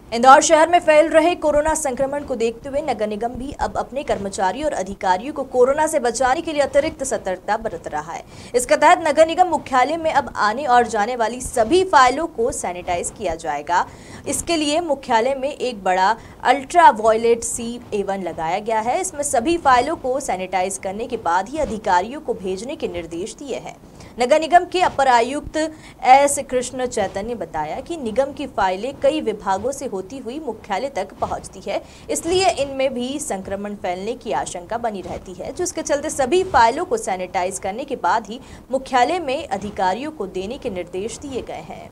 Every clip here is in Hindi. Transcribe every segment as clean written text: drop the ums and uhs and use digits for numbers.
इंदौर शहर में फैल रहे कोरोना संक्रमण को देखते हुए नगर निगम भी अब अपने कर्मचारियों और अधिकारियों को कोरोना से बचाने के लिए अतिरिक्त सतर्कता बरत रहा है। इसके तहत नगर निगम मुख्यालय में अब आने और जाने वाली सभी फाइलों को सैनिटाइज किया जाएगा। इसके लिए मुख्यालय में एक बड़ा अल्ट्रा वायलेट CA1 लगाया गया है। इसमें सभी फाइलों को सैनिटाइज करने के बाद ही अधिकारियों को भेजने के निर्देश दिए हैं। नगर निगम के अपर आयुक्त S कृष्ण चैतन्य ने बताया कि निगम की फाइलें कई विभागों से होती हुई मुख्यालय तक पहुंचती है, इसलिए इनमें भी संक्रमण फैलने की आशंका बनी रहती है, जिसके चलते सभी फाइलों को सैनिटाइज करने के बाद ही मुख्यालय में अधिकारियों को देने के निर्देश दिए गए हैं।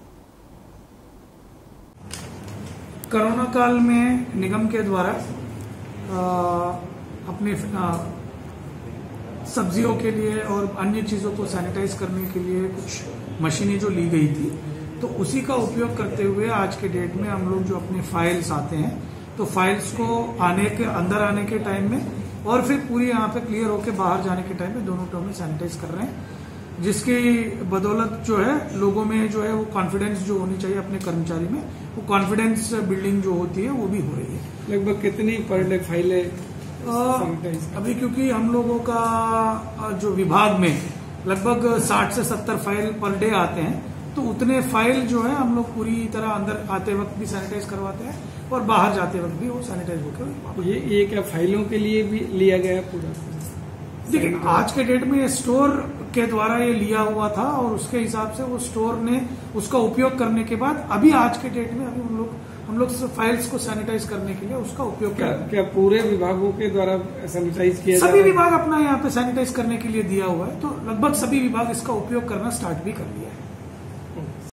कोरोना काल में निगम के द्वारा अपने सब्जियों के लिए और अन्य चीजों को सैनिटाइज करने के लिए कुछ मशीनें जो ली गई थी, तो उसी का उपयोग करते हुए आज के डेट में हम लोग जो अपने फाइल्स आते हैं, तो फाइल्स को अंदर आने के टाइम में और फिर पूरी यहाँ पे क्लियर होकर बाहर जाने के टाइम में दोनों टर्म में सैनिटाइज कर रहे हैं, जिसकी बदौलत जो है लोगों में जो है वो कॉन्फिडेंस जो होनी चाहिए अपने कर्मचारी में, वो कॉन्फिडेंस बिल्डिंग जो होती है वो भी हो रही है। लगभग कितनी पर डे फाइलें अभी क्योंकि हम लोगों का जो विभाग में लगभग 60 से 70 फाइल पर डे आते हैं, तो उतने फाइल जो है हम लोग पूरी तरह अंदर आते वक्त भी सैनिटाइज करवाते हैं और बाहर जाते वक्त भी वो सैनिटाइज होकर। ये क्या फाइलों के लिए भी लिया गया पूरा? देखिए, आज के डेट में स्टोर के द्वारा ये लिया हुआ था और उसके हिसाब से वो स्टोर ने उसका उपयोग करने के बाद अभी आज के डेट में अभी हम लोग फाइल्स को सैनिटाइज करने के लिए उसका उपयोग क्या पूरे विभागों के द्वारा सैनिटाइज किया? सभी विभाग अपना यहाँ पे सैनिटाइज करने के लिए दिया हुआ है, तो लगभग सभी विभाग इसका उपयोग करना स्टार्ट भी कर दिया है।